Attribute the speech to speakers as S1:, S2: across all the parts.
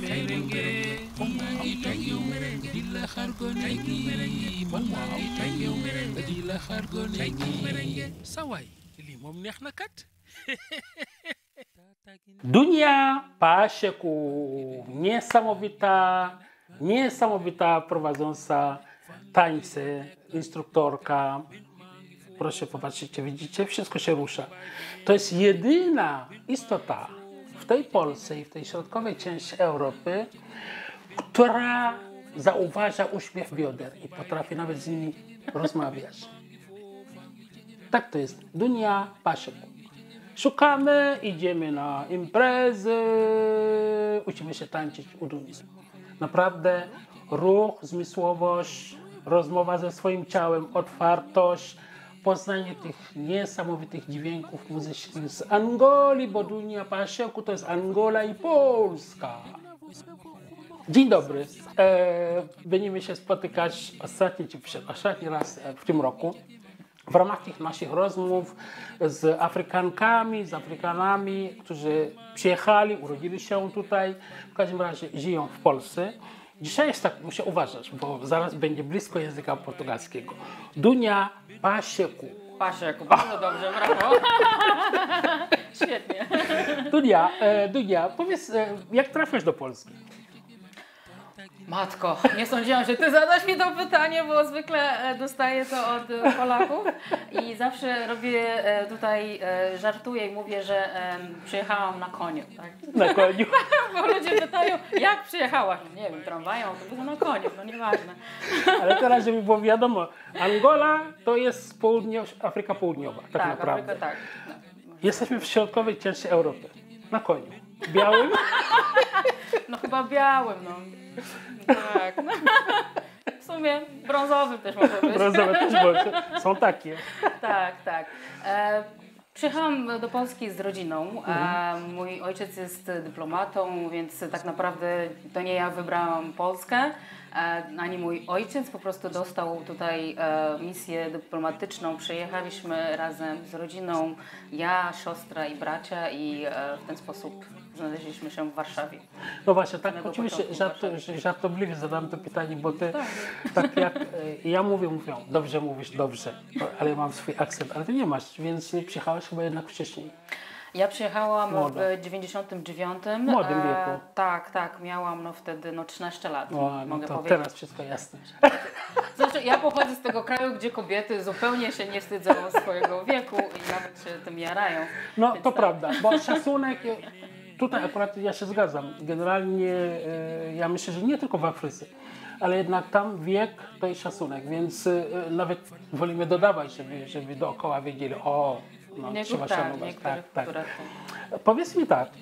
S1: Saway lii moom neex na kat.
S2: Dunia Paasieku, niesamowita prowadząca tańce, instruktorka. Proszę popatrzcie, widzicie, wszystko się rusza. To jest jedyna istota w tej Polsce i w tej środkowej części Europy, która zauważa uśmiech bioder i potrafi nawet z nimi rozmawiać. Tak to jest. Dunia Paasieku. Szukamy, idziemy na imprezy, uczymy się tańczyć u Duni. Naprawdę ruch, zmysłowość, rozmowa ze swoim ciałem, otwartość, poznanie tych niesamowitych dźwięków muzycznych z Angolii, bo Dunia Paasieku to jest Angola i Polska. Dzień dobry. Będziemy się spotykać ostatni raz w tym roku. W ramach tych naszych rozmów z Afrykankami, z Afrykanami, którzy przyjechali, urodzili się tutaj, w każdym razie żyją w Polsce. Dzisiaj jest tak, muszę uważać, bo zaraz będzie blisko języka portugalskiego. Dunia Paasieku.
S3: Paasieku, bardzo dobrze, brawo. Świetnie.
S2: Dunia, powiedz, jak trafiasz do Polski?
S3: Matko, nie sądziłam, że ty zadasz mi to pytanie, bo zwykle dostaję to od Polaków i zawsze robię tutaj, żartuję i mówię, że przyjechałam na koniu. Tak?
S2: Na koniu.
S3: Bo ludzie pytają, jak przyjechałaś? No nie wiem, tramwajem, autobusem, na koniu, no nieważne.
S2: Ale teraz, żeby było wiadomo, Angola to jest Afryka Południowa, tak naprawdę.
S3: Afryka, tak. No.
S2: Jesteśmy w środkowej części Europy, na koniu. Białym?
S3: No chyba białym, no. Tak. No. W sumie brązowym też może być.
S2: Brązowe też może. Są takie.
S3: Tak, tak. Przyjechałam do Polski z rodziną. Mój ojciec jest dyplomatą, więc tak naprawdę to nie ja wybrałam Polskę, ani mój ojciec. Po prostu dostał tutaj misję dyplomatyczną. Przyjechaliśmy razem z rodziną, ja, siostra i bracia i w ten sposób znaleźliśmy się w Warszawie.
S2: No właśnie, tak oczywiście żartobliwie zadam to pytanie, bo ty tak jak ja mówią, dobrze mówisz, dobrze, ale ja mam swój akcent, ale ty nie masz, więc nie przyjechałaś chyba jednak wcześniej.
S3: Ja przyjechałam w 99.
S2: W młodym wieku.
S3: Tak, miałam wtedy 13 lat, mogę
S2: to
S3: powiedzieć.
S2: teraz wszystko jasne.
S3: Znaczy, ja pochodzę z tego kraju, gdzie kobiety zupełnie się nie wstydzą swojego wieku i nawet się tym jarają.
S2: No
S3: Więc
S2: to
S3: tak.
S2: prawda, bo szacunek, tutaj akurat ja się zgadzam, generalnie ja myślę, że nie tylko w Afryce, ale jednak tam wiek to jest szacunek, więc nawet wolimy dodawać, żeby dookoła wiedzieli, trzeba szanować. Tak. Powiedz mi tak,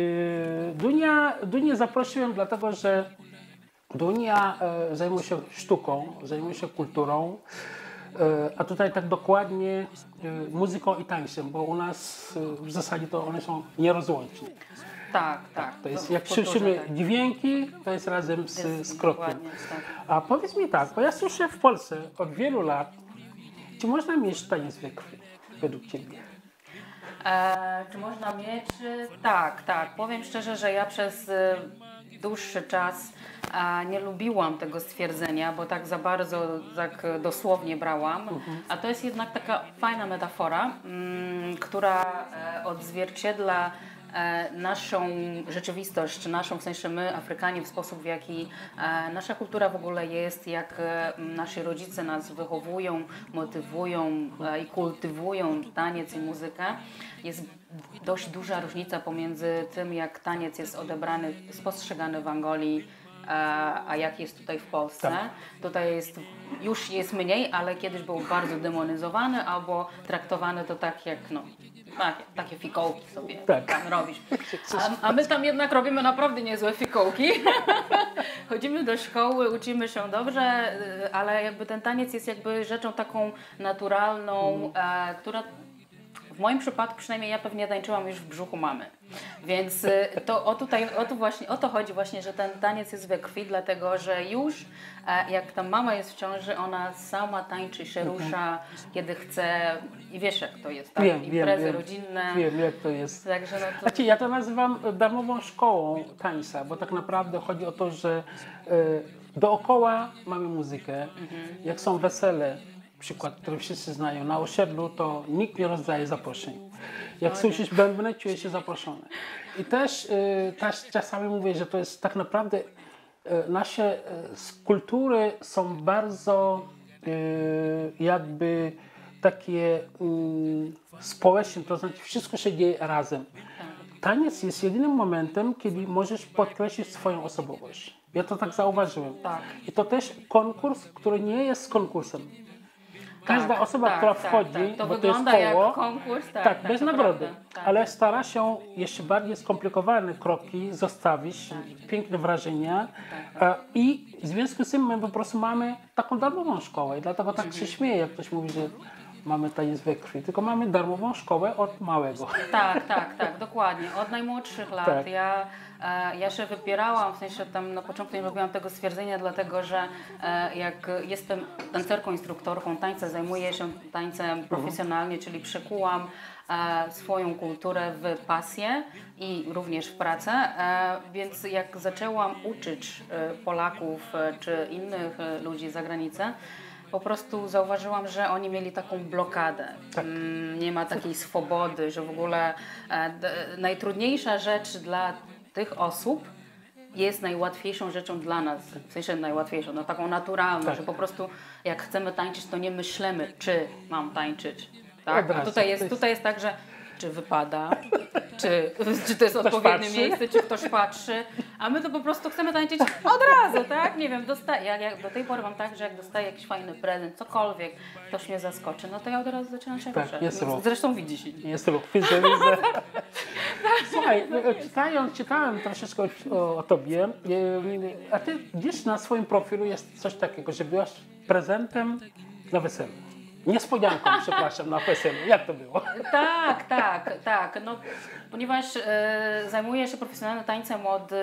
S2: Dunię zaprosiłem dlatego, że Dunia zajmuje się sztuką, zajmuje się kulturą, a tutaj tak dokładnie muzyką i tańcem, bo u nas w zasadzie to one są nierozłączne.
S3: Tak.
S2: To jest, jak słyszymy dźwięki, to jest razem z krokiem.
S3: Tak.
S2: A powiedz mi tak, bo ja słyszę w Polsce od wielu lat, czy można mieć taniec we krwi, według Ciebie?
S3: Czy można mieć? Tak. Powiem szczerze, że ja przez dłuższy czas nie lubiłam tego stwierdzenia, bo tak za bardzo, tak dosłownie brałam. A to jest jednak taka fajna metafora, która odzwierciedla naszą rzeczywistość, naszą, w sensie my, Afrykanie, w sposób, w jaki nasza kultura w ogóle jest, jak nasi rodzice nas wychowują, motywują i kultywują taniec i muzykę. Jest dość duża różnica pomiędzy tym, jak taniec jest odebrany, postrzegany w Angolii, a jak jest tutaj w Polsce.
S2: Tak.
S3: Tutaj już jest mniej, ale kiedyś był bardzo demonizowany albo traktowany to tak jak takie fikołki sobie tam robisz. A my tam jednak robimy naprawdę niezłe fikołki. Chodzimy do szkoły, uczymy się dobrze, ale jakby ten taniec jest jakby rzeczą taką naturalną, która w moim przypadku przynajmniej ja pewnie tańczyłam już w brzuchu mamy. Więc o to chodzi właśnie, że ten taniec jest we krwi, dlatego że już jak ta mama jest w ciąży, ona sama tańczy się, rusza, kiedy chce i wiesz jak to jest, tak? Imprezy rodzinne.
S2: Wiem jak to jest.
S3: Także no to...
S2: Znaczy, ja to nazywam darmową szkołą tańca, bo tak naprawdę chodzi o to, że dookoła mamy muzykę. Jak są wesele, przykład, który wszyscy znają, na osiedlu, to nikt nie rozdaje zaproszeń. Jak słyszysz bębny, czujesz się zaproszony. I też czasami mówię, że to jest tak naprawdę nasze kultury są bardzo jakby takie społeczne, to znaczy wszystko się dzieje razem. Taniec jest jedynym momentem, kiedy możesz podkreślić swoją osobowość. Ja to tak zauważyłem.
S3: Tak.
S2: I to też konkurs, który nie jest konkursem. Każda osoba, która wchodzi,
S3: to
S2: bo to jest
S3: wygląda
S2: koło,
S3: jak konkurs,
S2: bez nagrody,
S3: prawda, tak.
S2: ale stara się jeszcze bardziej skomplikowane kroki zostawić, piękne wrażenia i w związku z tym my po prostu mamy taką darmową szkołę i dlatego tak się śmieję, jak ktoś mówi, że mamy taniec we krwi, tylko mamy darmową szkołę od małego.
S3: Tak, dokładnie, od najmłodszych lat.
S2: Tak.
S3: Ja się wypierałam, w sensie tam na początku nie lubiłam tego stwierdzenia, dlatego że jak jestem tancerką, instruktorką tańca, zajmuję się tańcem profesjonalnie, czyli przekułam swoją kulturę w pasję i również w pracę, więc jak zaczęłam uczyć Polaków czy innych ludzi za granicę, po prostu zauważyłam, że oni mieli taką blokadę.
S2: Tak.
S3: Nie ma takiej swobody, że w ogóle najtrudniejsza rzecz dla tych osób jest najłatwiejszą rzeczą dla nas. W sensie najłatwiejszą, no taką naturalną,
S2: Tak.
S3: że po prostu jak chcemy tańczyć, to nie myślimy, czy mam tańczyć. Tak?
S2: Od
S3: A
S2: razu.
S3: tutaj jest tak, że czy wypada, czy to jest odpowiednie
S2: patrzy.
S3: miejsce, czy ktoś patrzy, a my to po prostu chcemy tańczyć od razu, tak? Nie wiem, jak do tej pory mam tak, że jak dostaję jakiś fajny prezent, cokolwiek, ktoś mnie zaskoczy, no to ja od razu zaczynam się ruszać.
S2: jest ruch.
S3: Zresztą widzisz.
S2: Jest ruch, widzę. Słuchaj, czytałem troszeczkę o tobie, a ty gdzieś na swoim profilu jest coś takiego, że byłaś prezentem na weselu. Niespodzianką, przepraszam, na weselu. Jak to było?
S3: Tak. No, ponieważ zajmuję się profesjonalnym tańcem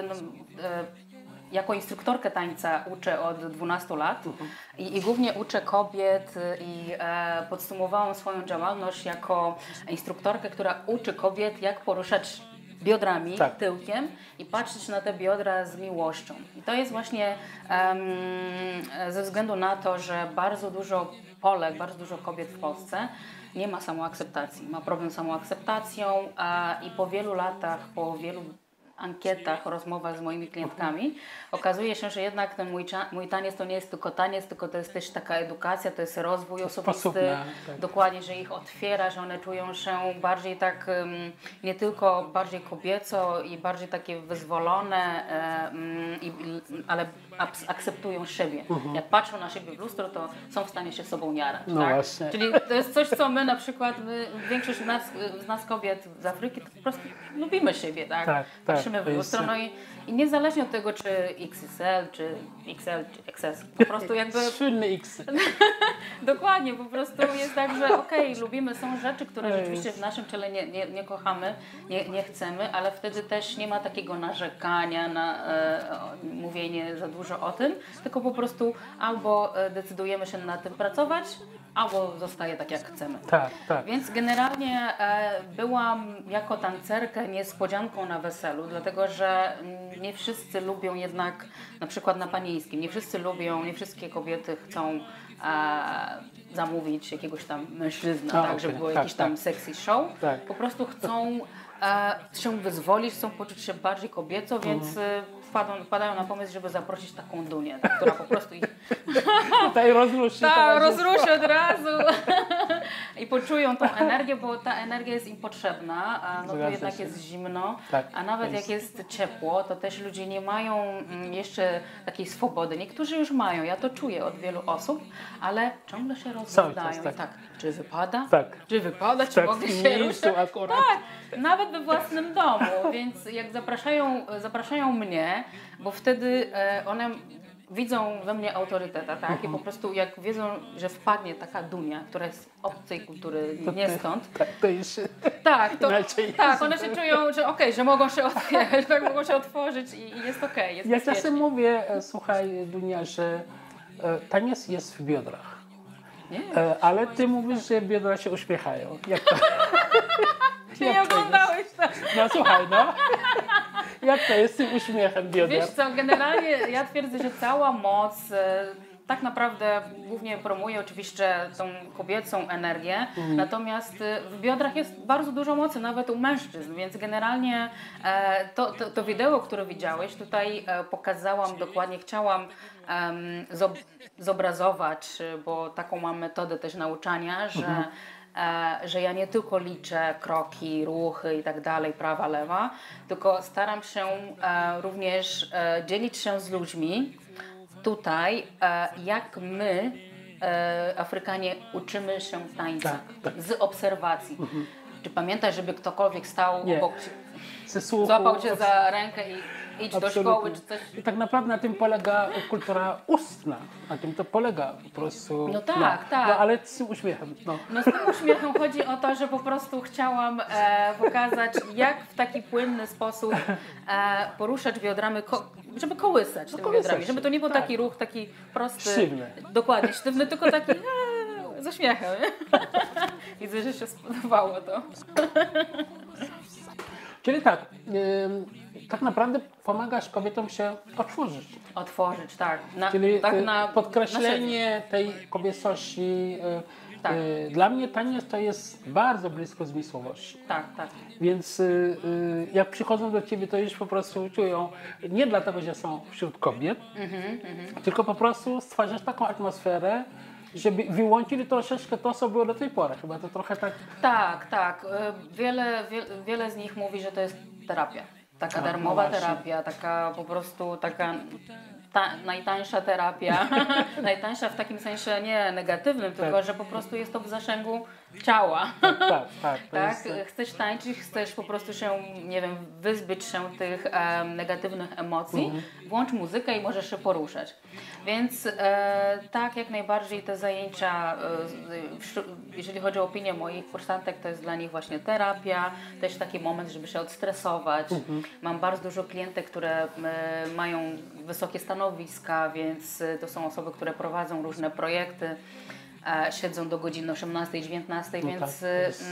S3: jako instruktorkę tańca uczę od 12 lat i głównie uczę kobiet i podsumowałam swoją działalność jako instruktorkę, która uczy kobiet, jak poruszać biodrami, tyłkiem i patrzeć na te biodra z miłością. I to jest właśnie ze względu na to, że bardzo dużo Polek, bardzo dużo kobiet w Polsce nie ma samoakceptacji, ma problem z samoakceptacją i po wielu latach, po wielu ankietach, rozmowach z moimi klientkami okazuje się, że jednak ten mój taniec to nie jest tylko taniec, tylko to jest też taka edukacja, to jest rozwój osobisty, dokładnie, że ich otwiera, że one czują się bardziej tak, nie tylko bardziej kobieco i bardziej takie wyzwolone, ale akceptują siebie. Jak patrzą na siebie w lustro, to są w stanie się sobą jarać.
S2: No
S3: tak?
S2: właśnie.
S3: Czyli to jest coś, co my na przykład, większość z nas kobiet z Afryki, to po prostu lubimy siebie, tak? Patrzymy w lustro, no i niezależnie od tego, czy XXL, czy XL, czy XS, po prostu jakby...
S2: Słynny X.
S3: Dokładnie, po prostu jest tak, że okej, lubimy, są rzeczy, które rzeczywiście w naszym ciele nie kochamy, nie chcemy, ale wtedy też nie ma takiego narzekania na mówienie za dużo o tym, tylko po prostu albo decydujemy się na tym pracować, albo zostaje tak, jak chcemy.
S2: Tak.
S3: Więc generalnie byłam jako tancerka niespodzianką na weselu, dlatego że nie wszyscy lubią jednak, na przykład na panieńskim, nie wszystkie kobiety chcą zamówić jakiegoś tam mężczyzna, żeby było jakiś tam sexy show. Po prostu chcą się wyzwolić, chcą poczuć się bardziej kobieco, więc wpadają na pomysł, żeby zaprosić taką Dunię, która po prostu ich
S2: tutaj rozruszy.
S3: Rozruszy od razu i poczują tą energię, bo ta energia jest im potrzebna, no to jednak jest zimno, a nawet jak jest ciepło, to też ludzie nie mają jeszcze takiej swobody. Niektórzy już mają, ja to czuję od wielu osób, ale ciągle się rozglądają. Czy wypada? Czy wypada? Czy mogę się ruszyć? Nawet we własnym domu, więc jak zapraszają mnie, bo wtedy one widzą we mnie autoryteta, tak? I po prostu jak wiedzą, że wpadnie taka Dunia, która jest obcej kultury, nie stąd,
S2: Tak, to jest...
S3: tak, to,
S2: Inaczej
S3: tak,
S2: jest.
S3: one się czują, że okej, że mogą się otwierać, tak, mogą się otworzyć i jest okej, jest
S2: Ja
S3: bezpiecznie.
S2: czasem mówię, słuchaj Dunia, że taniec jest w biodrach.
S3: Nie,
S2: Ale ty mówisz, że biodra się uśmiechają. Jak to?
S3: ty nie oglądałeś to.
S2: No słuchaj, no. Jak to jest z tym uśmiechem bioder?
S3: Wiesz co, generalnie ja twierdzę, że cała moc tak naprawdę głównie promuje oczywiście tą kobiecą energię, natomiast w biodrach jest bardzo dużo mocy, nawet u mężczyzn, więc generalnie to wideo, które widziałeś, tutaj pokazałam dokładnie, chciałam zobrazować, bo taką mam metodę też nauczania, że ja nie tylko liczę kroki, ruchy i tak dalej, prawa, lewa, tylko staram się również dzielić się z ludźmi tutaj, jak my, Afrykanie, uczymy się tańca
S2: Tak.
S3: z obserwacji. Czy pamiętasz, żeby ktokolwiek stał
S2: Nie.
S3: obok,
S2: Ze słuchu,
S3: złapał cię za rękę i idź do
S2: absolutnie.
S3: szkoły, czy coś?
S2: I tak naprawdę na tym polega kultura ustna. Na tym to polega po prostu.
S3: No tak, tak.
S2: No, ale z tym uśmiechem. No.
S3: No z tym uśmiechem chodzi o to, że po prostu chciałam pokazać, jak w taki płynny sposób poruszać biodrami, żeby kołysać tymi
S2: kołysać
S3: biodrami,
S2: się,
S3: żeby to nie był
S2: tak.
S3: taki ruch taki prosty.
S2: Sztywny.
S3: Dokładnie, sztywny, tylko taki z uśmiechem. Widzę, że się spodobało to.
S2: Czyli tak, tak naprawdę pomagasz kobietom się otworzyć.
S3: Otworzyć, tak.
S2: Czyli
S3: tak
S2: podkreślenie tej kobiecości.
S3: Tak.
S2: Dla mnie taniec to jest bardzo blisko zmysłowości.
S3: Tak, tak.
S2: Więc jak przychodzą do ciebie, to już po prostu czują, nie dlatego, że są wśród kobiet, tylko po prostu stwarzasz taką atmosferę, żeby wyłączyli troszeczkę to, co było do tej pory. Chyba to trochę tak...
S3: Tak, tak. Wiele z nich mówi, że to jest terapia. Taka
S2: No
S3: darmowa
S2: właśnie.
S3: terapia, taka po prostu taka najtańsza terapia. Najtańsza w takim sensie nie negatywnym, tylko że po prostu jest to w zasięgu ciała.
S2: Tak. To
S3: Tak,
S2: jest,
S3: chcesz tańczyć, chcesz po prostu się, nie wiem, wyzbyć się tych negatywnych emocji, włącz muzykę i możesz się poruszać. Więc tak, jak najbardziej te zajęcia, jeżeli chodzi o opinię moich kursantek, to jest dla nich właśnie terapia, też taki moment, żeby się odstresować. Mam bardzo dużo klientek, które mają wysokie stanowiska, więc to są osoby, które prowadzą różne projekty. Siedzą do godziny 18-19, więc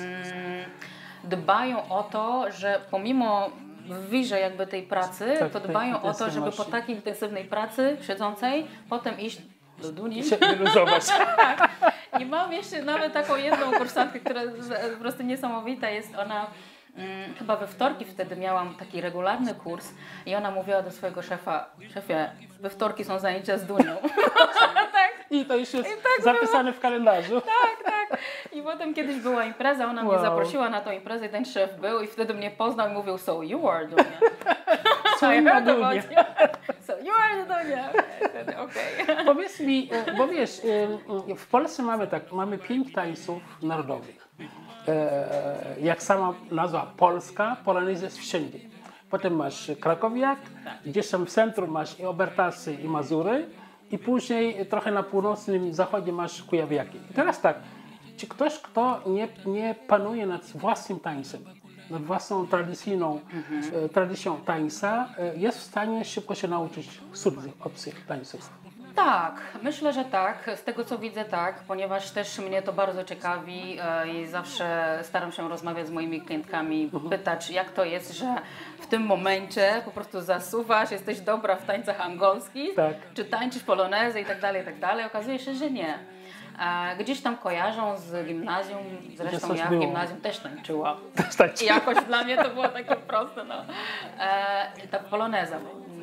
S3: dbają o to, że pomimo w wirze jakby tej pracy,
S2: Tak,
S3: to
S2: tej
S3: dbają o to, żeby po
S2: intensywności.
S3: takiej intensywnej pracy siedzącej potem iść do Duni.
S2: się wyluzować.
S3: I mam jeszcze nawet taką jedną kursantkę, która jest po prostu niesamowita jest. Ona chyba we wtorki wtedy miałam taki regularny kurs i ona mówiła do swojego szefa: szefie, we wtorki są zajęcia z Dunią.
S2: I to już jest zapisane w kalendarzu.
S3: Tak. I potem kiedyś była impreza, ona mnie
S2: Wow.
S3: zaprosiła na tą imprezę i ten szef był i wtedy mnie poznał i mówił: so you are Dunia.
S2: So
S3: I
S2: you are
S3: heard about
S2: Dunia.
S3: you. So you are Dunia. Wtedy okej.
S2: Powiedz mi, bo wiesz, w Polsce mamy 5 tańców narodowych. Jak sama nazwa Polska, polonez jest wszędzie. Potem masz krakowiak, gdzieś tam w centrum masz i Obertasy i Mazury i później trochę na północnym zachodzie masz kujawiaki. I teraz tak, czy ktoś, kto nie panuje nad własnym tańcem, nad własną tradycją tańca, jest w stanie szybko się nauczyć cudzych, obcych tańców?
S3: Tak, myślę, że tak. Z tego co widzę tak, ponieważ też mnie to bardzo ciekawi i zawsze staram się rozmawiać z moimi klientkami, pytać, jak to jest, że w tym momencie po prostu zasuwasz, jesteś dobra w tańcach angolskich,
S2: Tak.
S3: czy tańczysz polonezę i tak dalej, i tak dalej. Okazuje się, że nie. Gdzieś tam kojarzą z gimnazjum, zresztą
S2: coś
S3: ja w
S2: było.
S3: gimnazjum też tańczyłam.
S2: Tak.
S3: I jakoś dla mnie to było takie proste, no. Ta poloneza.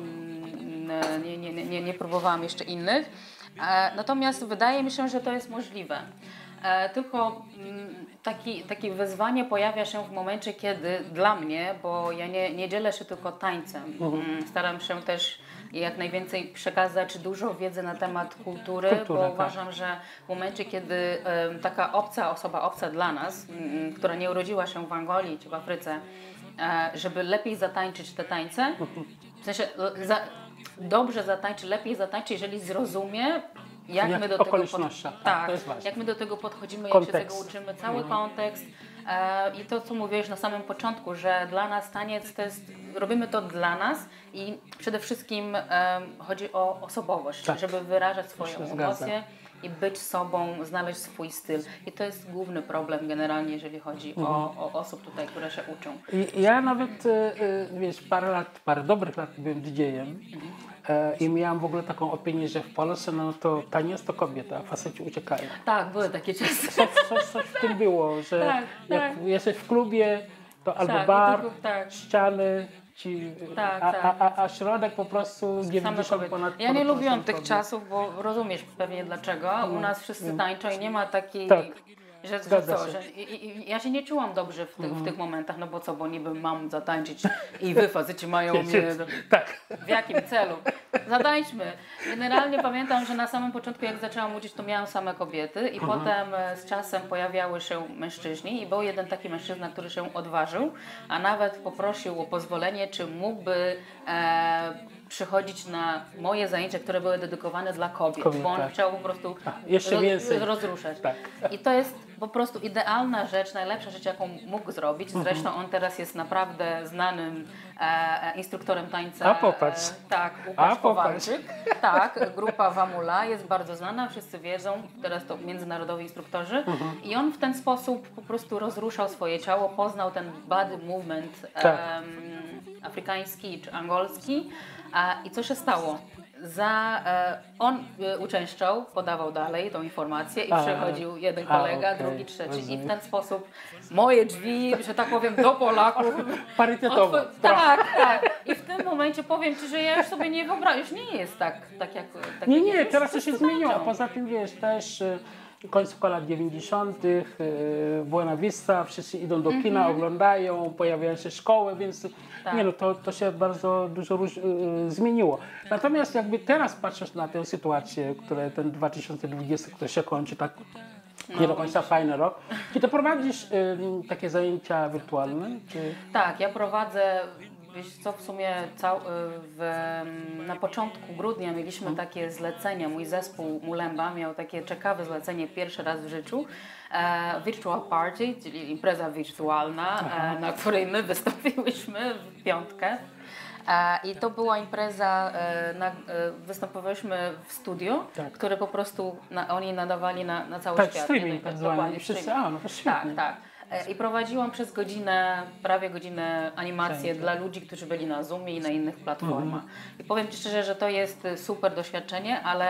S3: Nie próbowałam jeszcze innych. Natomiast wydaje mi się, że to jest możliwe. Tylko takie wyzwanie pojawia się w momencie, kiedy dla mnie, bo ja nie dzielę się tylko tańcem, staram się też jak najwięcej przekazać dużo wiedzy na temat kultury, bo
S2: tak.
S3: uważam, że w momencie, kiedy taka osoba obca dla nas, która nie urodziła się w Angolii czy w Afryce, żeby lepiej zatańczyć te tańce, w sensie dobrze zatańczy, lepiej zatańczy, jeżeli zrozumie, jak my do tego
S2: okolicznościach, tak, to jest ważne.
S3: jak my do tego podchodzimy,
S2: Kontekst.
S3: jak się tego uczymy, cały kontekst. I to, co mówiłeś na samym początku, że dla nas taniec to jest, robimy to dla nas i przede wszystkim chodzi o osobowość,
S2: Tak.
S3: żeby wyrażać swoje
S2: To się zgadza.
S3: emocje i być sobą, znaleźć swój styl. I to jest główny problem generalnie, jeżeli chodzi o osób tutaj, które się uczą.
S2: I ja nawet, wiesz, parę dobrych lat byłem DJ-em i miałam w ogóle taką opinię, że w Polsce no to taniec to kobieta, a faceci uciekają.
S3: Tak, były takie czasy.
S2: Coś w tym było, że
S3: Tak,
S2: jak
S3: tak.
S2: jesteś w klubie, to albo
S3: Tak, i
S2: bar,
S3: tylko- tak.
S2: ściany, ci,
S3: Tak,
S2: a środek po prostu
S3: Same
S2: 90
S3: kobiety.
S2: ponad
S3: Ja nie
S2: ponad
S3: lubiłam
S2: 80
S3: tych
S2: kobiet.
S3: czasów, bo rozumiesz pewnie dlaczego. U nas wszyscy tańczą i nie ma takiej...
S2: Tak.
S3: Że
S2: Zgadza
S3: co,
S2: się.
S3: że ja się nie czułam dobrze w tych momentach, no bo co, bo niby mam zatańczyć i wy faceci mają mnie...
S2: Tak.
S3: W jakim celu? Zatańczmy. Generalnie pamiętam, że na samym początku jak zaczęłam uczyć, to miałam same kobiety i potem z czasem pojawiały się mężczyźni i był jeden taki mężczyzna, który się odważył, a nawet poprosił o pozwolenie, czy mógłby przychodzić na moje zajęcia, które były dedykowane dla kobiet, bo on
S2: tak.
S3: chciał po prostu
S2: jeszcze więcej.
S3: rozruszać.
S2: Tak.
S3: I to jest po prostu idealna rzecz, najlepsza rzecz, jaką mógł zrobić. Zresztą on teraz jest naprawdę znanym instruktorem tańca.
S2: A popatrz.
S3: Tak,
S2: A
S3: Łukasz
S2: popatrz.
S3: Kowalczyk. Tak, grupa Wamula jest bardzo znana, wszyscy wiedzą, teraz to międzynarodowi instruktorzy. I on w ten sposób po prostu rozruszał swoje ciało, poznał ten body movement
S2: Tak.
S3: afrykański czy angolski. I co się stało? On uczęszczał, podawał dalej tą informację i przychodził jeden kolega,
S2: okej,
S3: drugi, trzeci. I
S2: rozumiem.
S3: w ten sposób moje drzwi, że tak powiem, do Polaków.
S2: Parytetowo.
S3: Tak. I w tym momencie powiem Ci, że ja już sobie nie wyobrażam, już nie jest tak jak... Tak
S2: Nie,
S3: jak
S2: nie,
S3: już
S2: teraz to się
S3: wszyscy
S2: zmieniło. A
S3: tańczą.
S2: poza tym wiesz, też końcówka lat 90., Buena Vista, wszyscy idą do kina, oglądają, pojawiają się szkoły, więc
S3: Tak.
S2: nie no, to się bardzo dużo zmieniło. Natomiast jakby teraz patrząc na tę sytuację, które ten 2020, który się kończy tak nie do końca fajny rok, czy to prowadzisz takie zajęcia wirtualne? Czy...
S3: Tak, ja prowadzę, wiesz co, w sumie na początku grudnia mieliśmy takie zlecenie, mój zespół Mulemba miał takie ciekawe zlecenie pierwszy raz w życiu, Virtual Party, czyli impreza wirtualna, na której my wystąpiłyśmy w piątkę. I to była impreza, występowaliśmy w studio,
S2: Tak.
S3: które po prostu oni nadawali na cały
S2: Tak,
S3: świat.
S2: streaming tak zwany.
S3: Dokładnie,
S2: I wszyscy,
S3: streaming.
S2: no to świetnie.
S3: Tak. I prowadziłam przez godzinę, prawie godzinę animację dla ludzi, którzy byli na Zoomie i na innych platformach. I powiem Ci szczerze, że to jest super doświadczenie, ale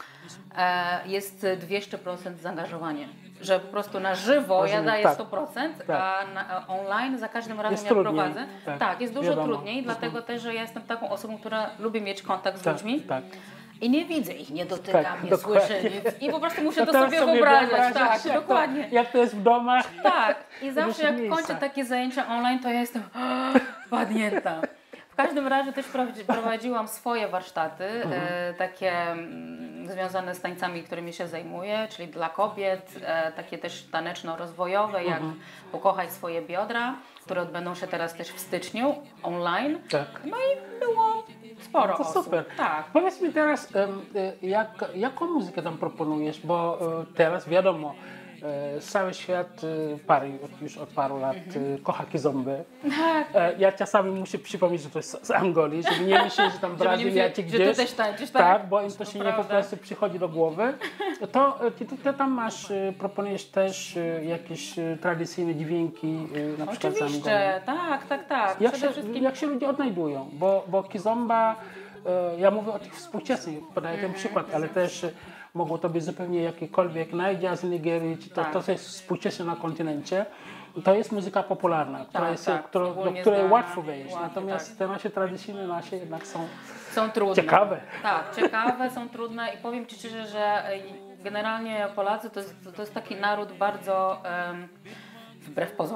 S3: jest 200% zaangażowanie. Że po prostu na żywo
S2: Rozumiem,
S3: ja daję
S2: tak.
S3: 100%,
S2: Tak.
S3: a online za każdym razem
S2: Jest
S3: jak
S2: trudniej,
S3: prowadzę.
S2: tak.
S3: Tak, jest dużo
S2: Wiadomo.
S3: trudniej, dlatego też, że ja jestem taką osobą, która lubi mieć kontakt z
S2: Tak,
S3: ludźmi.
S2: tak.
S3: I nie widzę ich, nie dotykam,
S2: Tak,
S3: nie
S2: dokładnie.
S3: słyszę nic. I po prostu muszę to
S2: teraz
S3: sobie wyobrażać. Tak,
S2: jak
S3: dokładnie.
S2: To, jak to jest w domach.
S3: Tak, i zawsze jak
S2: miejsca.
S3: kończę takie zajęcia online, to ja jestem padnięta. W każdym razie też prowadziłam swoje warsztaty, takie związane z tańcami, którymi się zajmuję, czyli dla kobiet, takie też taneczno-rozwojowe, jak pokochać swoje biodra, które odbędą się teraz też w styczniu online.
S2: Tak.
S3: No i było sporo
S2: To
S3: osób.
S2: super.
S3: Tak.
S2: Powiedz mi teraz, jaką muzykę tam proponujesz, bo teraz wiadomo, cały świat już od paru lat kocha kizombę. Ja czasami muszę przypomnieć, że to jest z Angolii, żeby nie myśleć, że tam Brazylia czy
S3: że
S2: gdzieś.
S3: ty też tańczysz, tak?
S2: Tak, bo im to się nie po
S3: prawda.
S2: prostu przychodzi do głowy. To ty tam masz, proponujesz też jakieś tradycyjne dźwięki, na przykład z Angolii.
S3: Oczywiście, tak. Przede wszystkim
S2: Jak się ludzie odnajdują? Bo kizomba, ja mówię o tych współczesnych, podaję ten przykład, ale też mogło to być zupełnie jakikolwiek Naija z Nigerii, czy
S3: Tak.
S2: to jest współczesne na kontynencie. To jest muzyka popularna, do
S3: ogólnie
S2: której
S3: znana,
S2: łatwo wejść.
S3: łatwo,
S2: Natomiast te nasze tradycyjne jednak są
S3: są trudne.
S2: ciekawe.
S3: Tak, ciekawe, są trudne i powiem Ci szczerze, że generalnie Polacy to jest taki naród bardzo wbrew pozorom.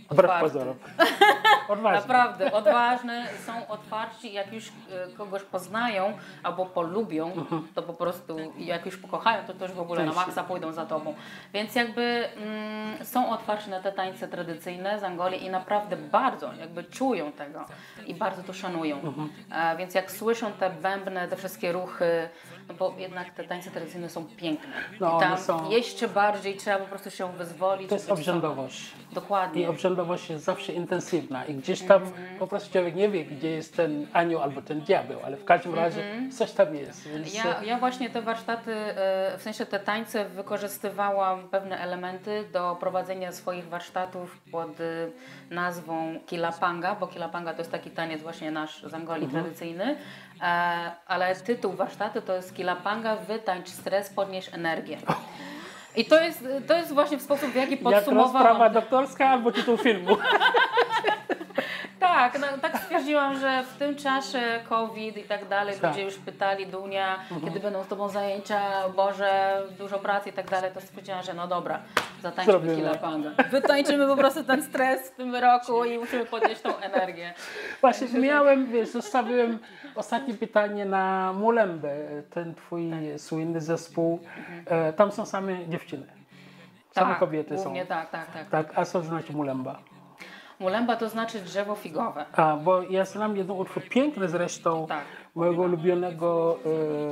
S2: Wbrew
S3: otwarty.
S2: pozorom. Odważnie.
S3: Naprawdę, odważne, są otwarci, jak już kogoś poznają albo polubią, to po prostu jak już pokochają, to też w ogóle na maksa pójdą za tobą. Więc jakby są otwarci na te tańce tradycyjne z Angolii i naprawdę bardzo jakby czują tego i bardzo to szanują. Więc jak słyszą te bębny, te wszystkie ruchy, no bo jednak te tańce tradycyjne są piękne.
S2: No,
S3: I tam
S2: one są-
S3: jeszcze bardziej trzeba po prostu się wyzwolić.
S2: To jest
S3: być
S2: obrzędowość.
S3: Dokładnie.
S2: I obrzędowość jest zawsze intensywna i gdzieś tam po prostu człowiek nie wie, gdzie jest ten anioł albo ten diabeł, ale w każdym razie coś tam jest. Więc
S3: Ja właśnie te warsztaty, w sensie te tańce wykorzystywałam pewne elementy do prowadzenia swoich warsztatów pod nazwą Kilapanga, bo Kilapanga to jest taki taniec właśnie nasz z Angolii tradycyjny, ale tytuł warsztatu to jest Kilapanga, wytańcz stres, podnieś energię. I to jest właśnie w sposób, w jaki
S2: jak
S3: podsumowałam.
S2: rozprawa doktorska albo tytuł filmu.
S3: Tak, no, tak stwierdziłam, że w tym czasie COVID i tak dalej,
S2: Tak.
S3: ludzie już pytali, Dunia, kiedy będą z tobą zajęcia, Boże, dużo pracy i tak dalej, to stwierdziłam, że no dobra, zatańczymy
S2: Zrobimy.
S3: Kilapanga. Wytańczymy po prostu ten stres w tym roku i musimy podnieść tą energię.
S2: Właśnie miałem, wiesz, zostawiłem ostatnie pytanie na Mulembę, ten twój słynny zespół. Tam są same dziewczyny. Same kobiety są.
S3: głównie tak.
S2: Tak, a co znaczy Mulemba?
S3: Mulemba to znaczy drzewo figowe.
S2: A, bo ja znam jeden utwór, piękny zresztą,
S3: Tak.
S2: mojego ulubionego,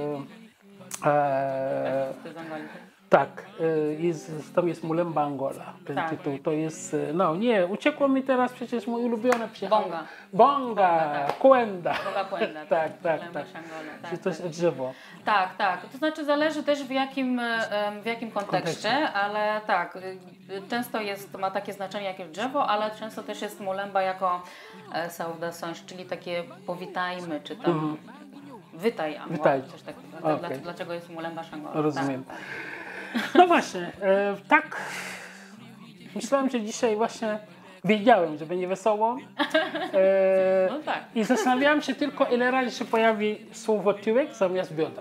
S3: Ty z Angolii.
S2: tak, tam jest Mulemba Angola, ten
S3: Tak.
S2: tytuł, to jest, no nie, uciekło mi teraz przecież mój ulubiony przyjechał.
S3: Bonga.
S2: Bonga,
S3: tak.
S2: Kuenda.
S3: Boga Puenda.
S2: Tak.
S3: Mulemba Shangola, tak.
S2: Czyli to jest drzewo.
S3: Tak. To znaczy zależy też w jakim kontekście, ale tak, często ma takie znaczenie jak drzewo, ale często też jest mulemba jako saudações, czyli takie powitajmy, czy tam witaj Angola,
S2: Witajcie.
S3: coś takiego.
S2: Okej.
S3: Dlaczego jest mulemba Shangola?
S2: Rozumiem.
S3: Tak.
S2: No właśnie, tak, myślałem, że dzisiaj właśnie wiedziałem, że będzie wesoło.
S3: No tak.
S2: I zastanawiałem się tylko, ile razy się pojawi słowo tyłek zamiast biodra.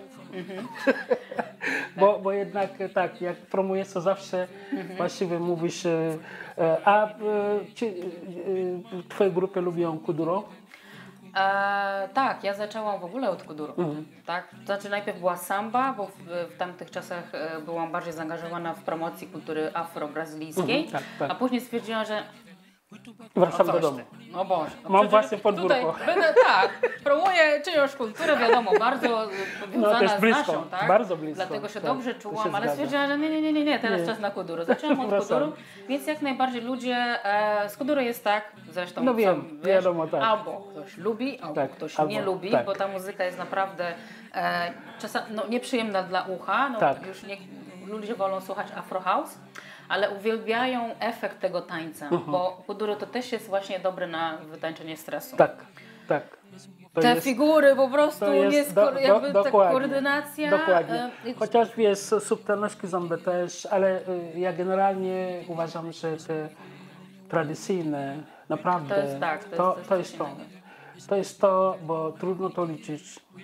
S2: Bo jednak tak, jak promujesz, to zawsze właściwie mówisz, czy w twojej grupie lubią kuduro?
S3: Tak, ja zaczęłam w ogóle od kuduro. Tak? To znaczy najpierw była samba, bo w tamtych czasach byłam bardziej zaangażowana w promocji kultury afro-brazylijskiej,
S2: tak.
S3: a później stwierdziłam, że
S2: Wracam do domu.
S3: no Boże. No
S2: Mam
S3: przecież
S2: własne podwórko.
S3: Tutaj będę, promuję czyjąś kulturę, wiadomo, bardzo powiązana
S2: też
S3: z
S2: blisko,
S3: naszą, tak?
S2: bardzo blisko,
S3: Dlatego się
S2: tak,
S3: dobrze
S2: to
S3: czułam,
S2: się
S3: ale
S2: zgadza.
S3: stwierdziłam, że nie, teraz czas na kuduro. Zaczęłam od
S2: Wracamy.
S3: kuduro, więc jak najbardziej ludzie, z kuduro jest tak, zresztą
S2: No wiem,
S3: sam
S2: wiadomo, tak.
S3: albo ktoś lubi, albo
S2: Tak,
S3: ktoś
S2: albo-
S3: nie lubi,
S2: tak.
S3: bo ta muzyka jest naprawdę czasami nieprzyjemna dla ucha,
S2: Tak.
S3: już ludzie wolą słuchać Afro House, ale uwielbiają efekt tego tańca, bo kuduro to też jest właśnie dobre na wytańczenie stresu.
S2: Tak. To
S3: Te
S2: jest-
S3: figury po prostu,
S2: to jest
S3: jakby ta
S2: dokładnie.
S3: koordynacja.
S2: Dokładnie.
S3: i-
S2: Chociaż jest subtelności ząbę też, ale ja generalnie uważam, że te tradycyjne naprawdę
S3: To jest tak,
S2: to jest to. To jest to, bo trudno to liczyć.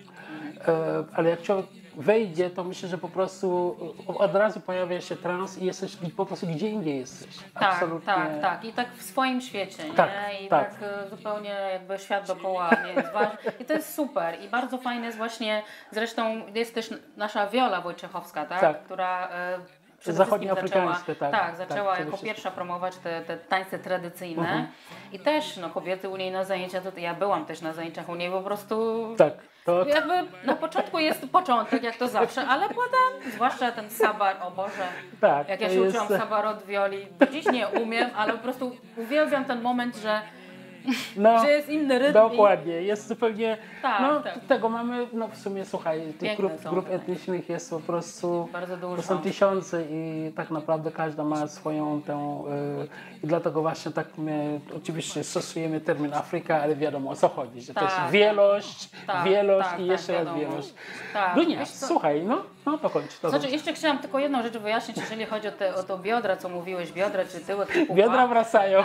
S2: Ale jak człowiek wejdzie, to myślę, że po prostu od razu pojawia się trans i jesteś po prostu gdzie indziej jesteś.
S3: Tak. I tak w swoim świecie,
S2: Tak,
S3: nie? I
S2: tak.
S3: zupełnie jakby świat dookoła nie jest ważny. I to jest super. I bardzo fajne jest właśnie, zresztą jest też nasza Wiola Wojciechowska, tak?
S2: Tak.
S3: Która przede wszystkim
S2: Zachodnioafrykańskie,
S3: zaczęła,
S2: tak,
S3: zaczęła
S2: przede
S3: jako
S2: wszystkim.
S3: pierwsza promować te tańce tradycyjne. I też kobiety u niej na zajęcia, to ja byłam też na zajęciach u niej, po prostu
S2: Tak. To,
S3: jakby na początku jest początek, jak to zawsze, ale potem, zwłaszcza ten sabar, o Boże,
S2: Tak,
S3: jak ja
S2: to
S3: się
S2: jest-
S3: uczyłam sabar od Wioli, do dziś nie umiem, ale po prostu uwielbiam ten moment, że
S2: no,
S3: jest inny rytm.
S2: dokładnie, jest zupełnie,
S3: Tak,
S2: no
S3: tak.
S2: tego mamy, no w sumie słuchaj, tych
S3: Piękne są
S2: grup
S3: te
S2: etnicznych jest po prostu,
S3: Bardzo dużo.
S2: to są tysiące i tak naprawdę każda ma swoją tę, i dlatego właśnie tak my oczywiście stosujemy termin Afryka, ale wiadomo o co chodzi, że to jest
S3: Tak,
S2: wielość,
S3: tak,
S2: wielość
S3: tak,
S2: i
S3: tak,
S2: jeszcze raz
S3: wiadomo.
S2: wielość.
S3: Tak,
S2: Dunia,
S3: wiesz co?
S2: słuchaj, no to kończ. To
S3: Znaczy,
S2: kończ.
S3: jeszcze chciałam tylko jedną rzecz wyjaśnić, jeżeli chodzi o to biodra, co mówiłeś, biodra czy tyłek czy pupa.
S2: Biodra wracają.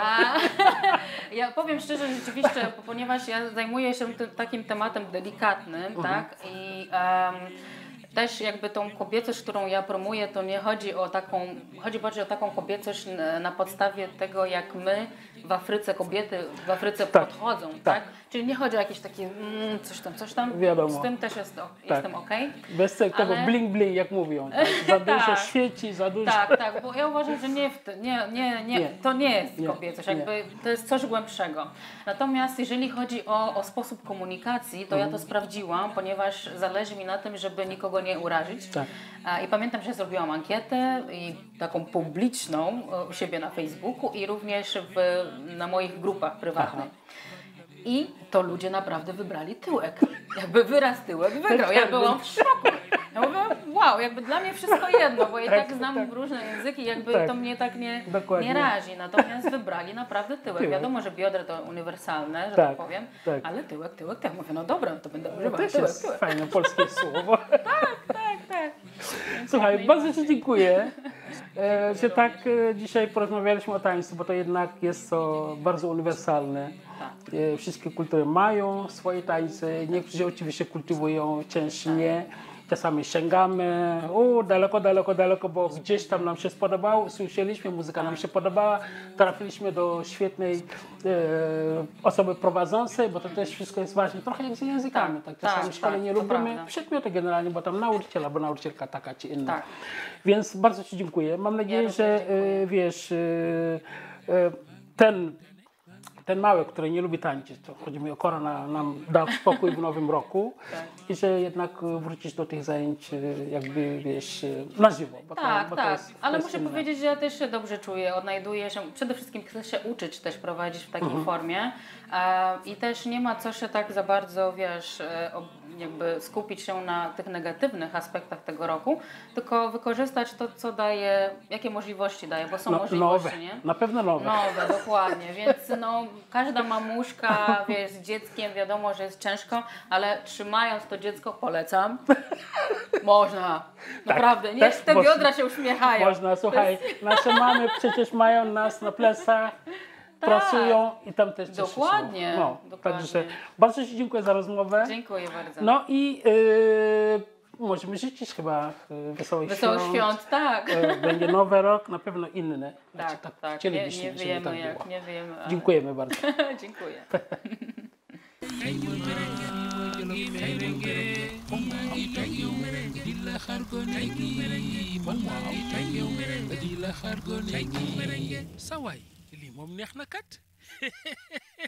S3: Ja powiem szczerze, rzeczywiście, ponieważ ja zajmuję się takim tematem delikatnym, tak? I też jakby tą kobiecość, którą ja promuję, to nie chodzi o taką, chodzi bardziej o taką kobiecość na podstawie tego, jak my w Afryce, kobiety w Afryce podchodzą, tak? Czyli nie chodzi o jakieś takie coś tam,
S2: Wiadomo.
S3: z tym też jestem okej.
S2: Bez tego bling bling, jak mówią. Tak? Za dużo świeci, za dużo...
S3: Tak, bo ja uważam, że to nie jest kobiecość, jakby to jest coś głębszego. Natomiast jeżeli chodzi o sposób komunikacji, to ja to sprawdziłam, ponieważ zależy mi na tym, żeby nikogo nie urazić.
S2: Tak.
S3: I pamiętam, że zrobiłam ankietę i taką publiczną u siebie na Facebooku i również na moich grupach prywatnych. I to ludzie naprawdę wybrali tyłek. Jakby wyraz tyłek wygrał. Ja byłam w szoku. Ja mówię, wow, jakby dla mnie wszystko jedno, bo ja tak znam różne języki, jakby to mnie tak nie razi. Natomiast wybrali naprawdę tyłek. Wiadomo, że biodra to uniwersalne, że tak powiem, ale tyłek. Mówię, no dobra, to będę używać tyłek.
S2: Fajne polskie słowo.
S3: Tak.
S2: Słuchaj, bardzo Ci dziękuję, że tak dzisiaj porozmawialiśmy o tańcu, bo to jednak jest to bardzo uniwersalne. Wszystkie kultury mają swoje tańce, niektórzy oczywiście kultywują, część nie. Czasami sięgamy daleko, bo gdzieś tam nam się spodobało, usłyszeliśmy, muzyka nam się podobała, trafiliśmy do świetnej osoby prowadzącej, bo to też wszystko jest ważne, trochę jak z językami. Czasami w szkole nie lubimy przedmioty generalnie, bo tam nauczyciel albo nauczycielka taka czy inna. Więc bardzo Ci dziękuję. Mam nadzieję, że wiesz, ten mały, który nie lubi tańczyć, to chodzi mi o korona, nam da spokój w nowym roku i że jednak wrócić do tych zajęć jakby, wiesz, na żywo. Bo to jest
S3: ale muszę powiedzieć, że ja też się dobrze czuję, odnajduję się, przede wszystkim chcę się uczyć też prowadzić w takiej formie i też nie ma co się tak za bardzo, wiesz, jakby skupić się na tych negatywnych aspektach tego roku, tylko wykorzystać to, co daje, jakie możliwości daje, bo są możliwości,
S2: nowe,
S3: nie?
S2: Na pewno nowe.
S3: Nowe, dokładnie, więc każda mamuszka, wiesz, z dzieckiem wiadomo, że jest ciężko, ale trzymając to dziecko polecam. Można, naprawdę, niech te biodra się uśmiechają.
S2: Można, słuchaj, nasze mamy przecież mają nas na plecach, pracują i tam też
S3: dokładnie, dokładnie.
S2: Także bardzo Ci dziękuję za rozmowę.
S3: Dziękuję bardzo.
S2: No i możemy życzyć chyba wesołych świąt.
S3: Tak.
S2: Będzie nowy rok, na pewno inny.
S3: Tak. Nie wiemy jak, nie wiemy. Ale...
S2: Dziękujemy bardzo.
S3: Dziękuję.
S1: Saway lii moom neex na kat